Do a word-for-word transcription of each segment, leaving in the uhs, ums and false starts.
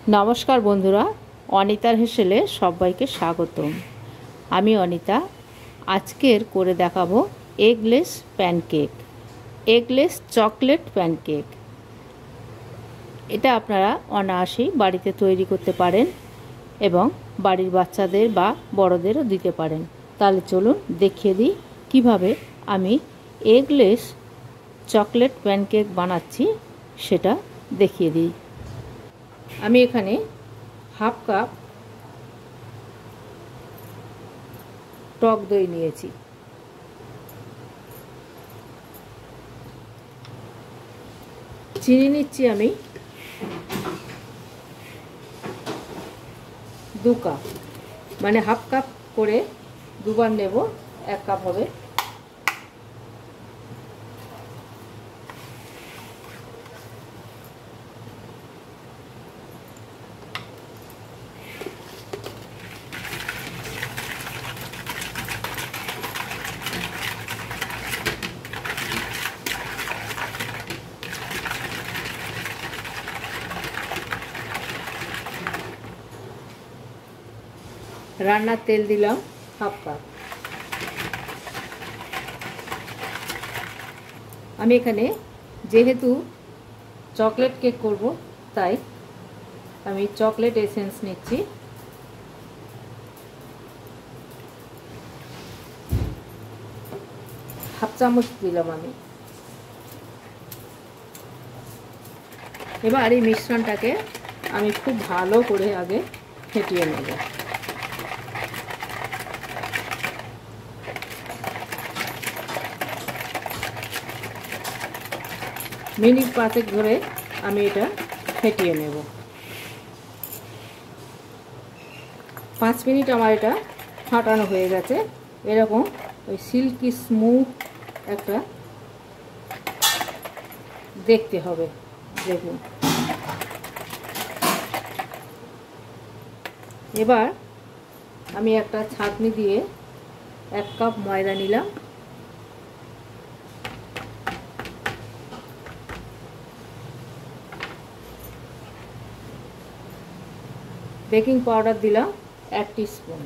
नमस्कार बंधुरा अनितार हेसेले सबाइके स्वागतम। आमी अनिता आजकेर करे देखाबो eggless pancake, eggless chocolate pancake. एटा आपनारा अनायासेई बाड़ीते तैरी करते पारेन एबं बाड़ीर बाच्चादेर बा बड़ोदेरও दिते पारेन। ताहले चलुन देखिए दिई किभाबे आमी एगलेस चकलेट पैनकेक बानाচ্ছি सेटा देखिए दिई। আমি এখানে হাফ কাপ টক দই নিয়েছি। চিনি নিচ্ছি আমি দু কাপ, মানে হাফ কাপ করে দুবার নেব, এক কাপ হবে। রান্নার তেল দিলাম হাফ কাপ। আমি এখানে যেহেতু চকলেট কেক করব তাই আমি চকলেট এসেন্স নিচ্ছি। হাফ চামচ দিলাম আমি। এবার এই মিশ্রণটাকে আমি খুব ভালো করে আগে ফেটিয়ে নেব। মিনিট পাঁচেক ধরে আমি এটা ফেটিয়ে নেব। পাঁচ মিনিট আমার এটা ফাটানো হয়ে গেছে। এরকম ওই সিল্কি স্মুথ একটা দেখতে হবে, দেখুন। এবার আমি একটা ছাঁকনি দিয়ে এক কাপ ময়দা নিলাম, বেকিং পাউডার দিলাম এক টিস্পুন,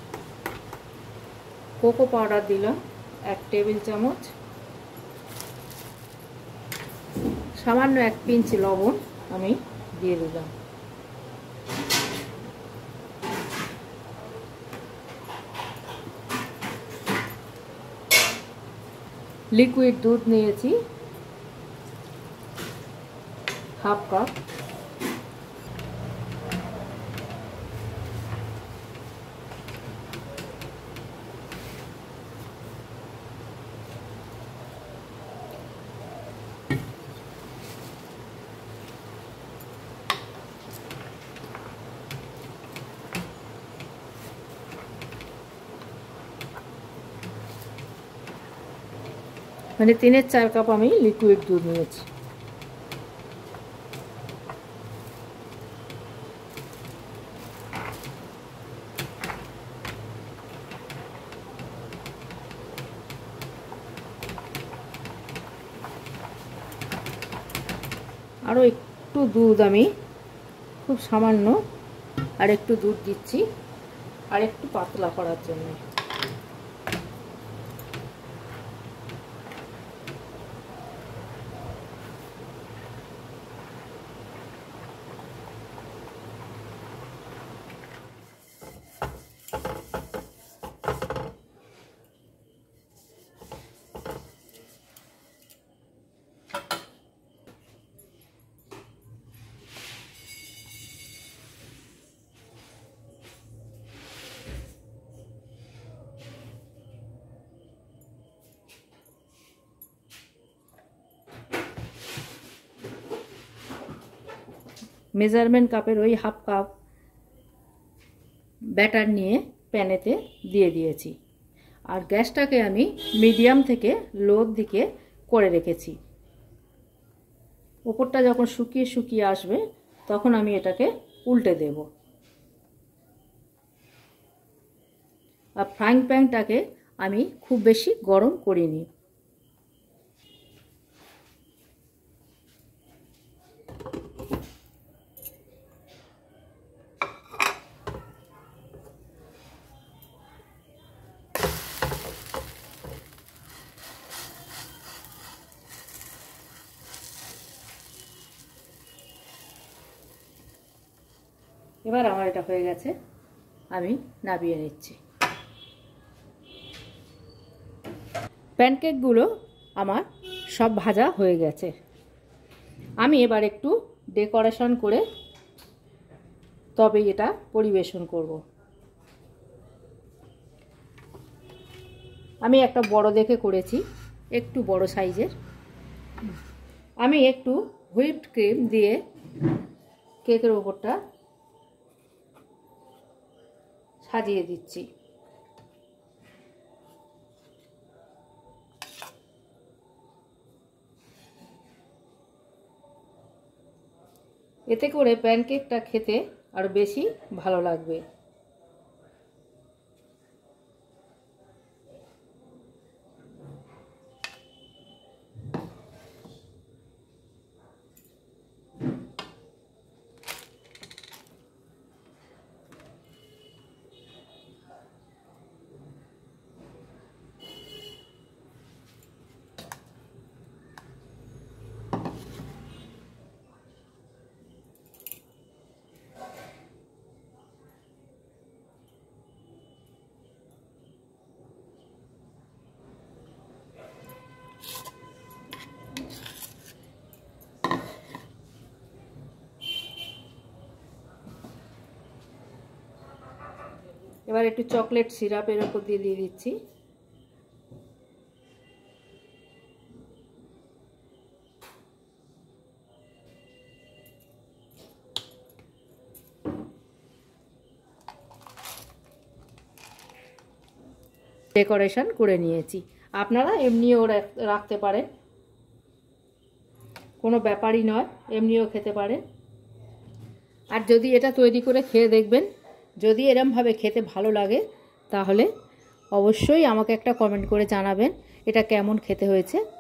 কোকো পাউডার দিলাম এক টেবিল চামচ, সামান্য এক পিঞ্চ লবণ আমি দিয়ে দিলাম। লিকুইড দুধ নিয়েছি হাফ কাপ। মানে তিনের চার কাপ আমি লিকুইড দুধ নিয়েছি। আরও একটু দুধ আমি খুব সামান্য আর একটু দুধ দিচ্ছি আর একটু পাতলা করার জন্য। মেজারমেন্ট কাপের ওই হাফ কাপ ব্যাটার নিয়ে প্যানেতে দিয়ে দিয়েছি আর গ্যাসটাকে আমি মিডিয়াম থেকে লোর দিকে করে রেখেছি। উপরটা যখন শুকিয়ে শুকিয়ে আসবে তখন আমি এটাকে উল্টে দেব। আর ফ্রাইং প্যানটাকে আমি খুব বেশি গরম করিনি। এবার আমার এটা হয়ে গেছে, আমি নামিয়ে নিচ্ছি। প্যানকেকগুলো আমার সব ভাজা হয়ে গেছে। আমি এবার একটু ডেকোরেশন করে তবে এটা পরিবেশন করব। আমি একটা বড় দেখে করেছি, একটু বড় সাইজের। আমি একটু হুইপড ক্রিম দিয়ে কেকের উপরটা সাজিয়ে দিচ্ছি। এতে করে প্যানকেকটা খেতে আরো বেশি ভালো লাগবে। এবার একটু চকলেট সিরাপ এর উপর দিয়ে দিয়ে দিচ্ছি। ডেকোরেশন করে নিয়েছি, আপনারা এমনিও রাখতে পারেন, কোনো ব্যাপারই নয়, এমনিও খেতে পারেন। আর যদি এটা তৈরি করে খেয়ে দেখবেন, যদি এরমভাবে খেতে ভালো লাগে তাহলে অবশ্যই আমাকে একটা কমেন্ট করে জানাবেন এটা কেমন খেতে হয়েছে।